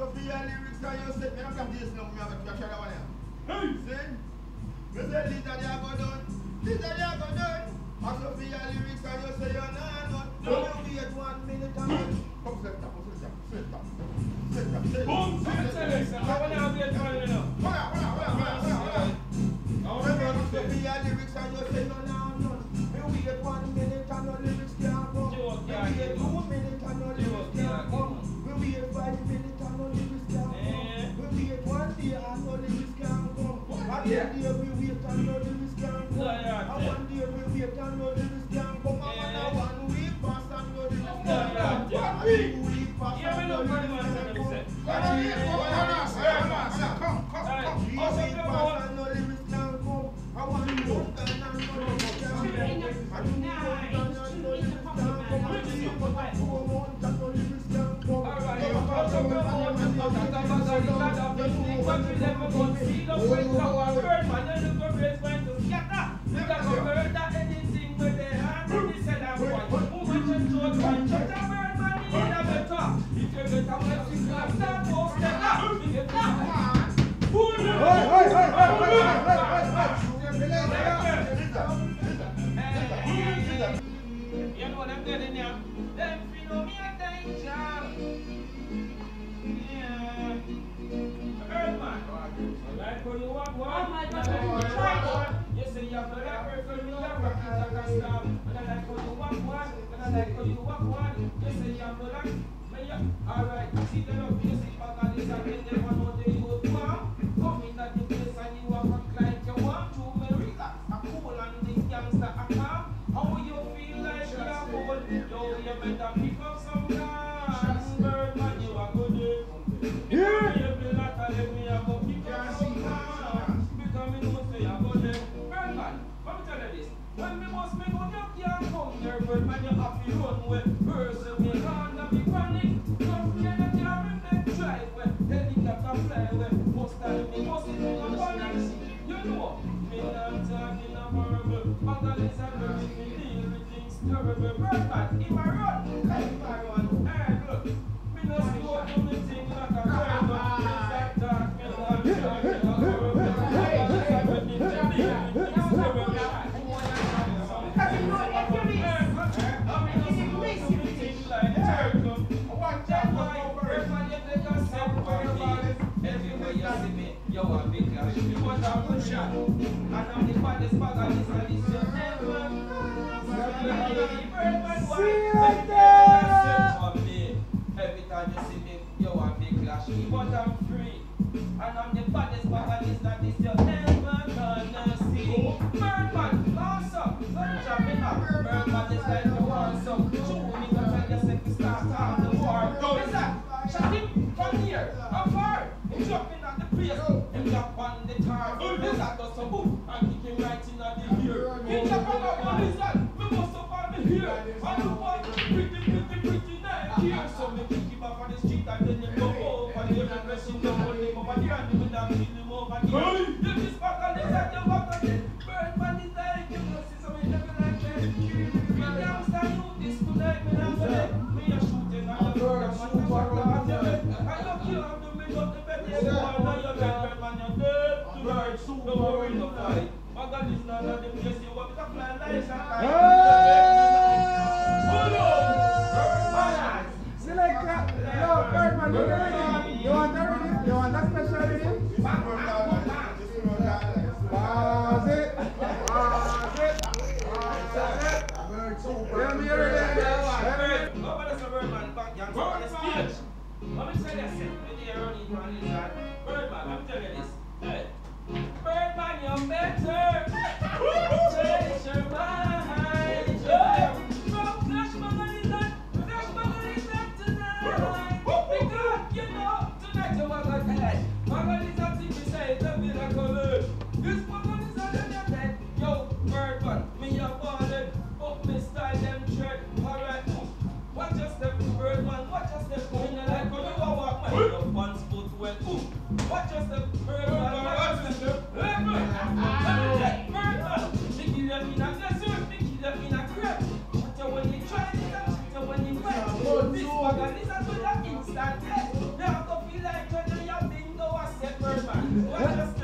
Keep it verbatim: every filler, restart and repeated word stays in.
Sophia lyrics and you said, me not come to this now, me have to try that one here. Hey! See? Me say, Lita, they go down. Lita, they go down. And Sophia lyrics and you say, you're not not. So you wait one minute and then... Come, sit down, come, sit down, sit down. Sit down, sit down. Boom! Sit down, sit down. I want to wait one minute now. Hold on, hold on, hold on, hold on, hold on. Remember Sophia lyrics and you say, you're not not. Me wait one minute and no lyrics can't come. Me wait two minutes and no lyrics can't come. We wait five minutes and no lyrics can't come. We wait one day and no lyrics can't come. And then day we wait and no lyrics can't come. And one day we wait and no lyrics can't come. And one week pass and no lyrics can't come. One week pass and no lyrics can't come. One week pass and no lyrics can't come. One week pass and no lyrics can't come. And one month and no lyrics can't come. And two months and no lyrics can't come. And three months and no lyrics can't come. You know what I'm getting here? Them feel me attention. Yeah. Earth man. Like when you walk one, you say you have to like when you walk one, you like a stop. And I like when you walk one, and I like when you walk one, you say you have to like. Alright, see the love, you see back on this and then they want to do you want. Come in at the place and you walk like you want to. Me relax, a cool and the gangster a calm. How you feel like you are cold? Yo, you better pick up some guns. Birdman, you are good. Yeah. You feel like I let me have a pick up some guns. Because me know say you are good. Birdman, let me tell you this. When me must make up your can't come here, Birdman, you have to run with person. Me can't have me panic. Don't fear that you are in the drive where helicopter fly where most time me must be in a panic. You know, me not talking about Magalese and me deal with things terrible. Birdman, if I run, like if I run, hey look, me no slow do me thing like a bird, but me start talk, me not talking about bird. Magalese and me deal with things terrible. Because you know if you reach, I mean, if you reach, you reach like terrible. One time, Birdman, you take a step forward. Everywhere you see me, you are big clash. You want a good shot, and I'm the baddest Magalese and this your never. Birdman, why? Every time you see me, you are big clash. But I'm free, and I'm the baddest Magalese that this you never gonna see. Birdman, awesome, don't jump it up. Birdman is like you want some. Show me the tell yourself to start on the war. What's that? Shot him from here, how far? He's jumping at the place, him jump on the tar. He's got us a boot and kick him right in the ear. He jump on the horizon, we must up on the ear. And look what pretty, pretty, pretty nice here. So we kick him off on the street and then you go over there and press him down on him over there and you will not kill him over there. You just back on this and you walk on it. Birdman is like you know, see so we never like that. We can't stand you this tonight, me not for that. Me a shooting and the bird and shoot for the I look you have to make up the bed. Yes, boy, now you're dead, man, you're dead. The bird shoot, don't worry, no fight. Magalese not at the place, you want to fly like a kite. Select that. Yo, Birdman, you ready? You want that ready? You want that special ready? Pause it. Pause it. Pause it. Tell me you're ready. Nobody's a Birdman back, young. Go on the stage. Let me tell you something. When you're running on this side, Birdman, let me tell you this. Hey, Birdman, you're better. Change your mind. From Flash Magalese, Flash Magalese tonight. Because you know. Watch us